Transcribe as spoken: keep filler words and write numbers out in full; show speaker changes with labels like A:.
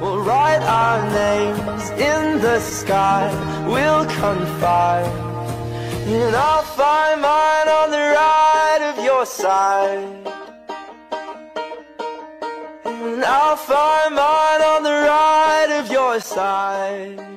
A: We'll write our names in the sky. We'll confide, and I'll find mine on the right of your side. And I'll find mine on the right of your side.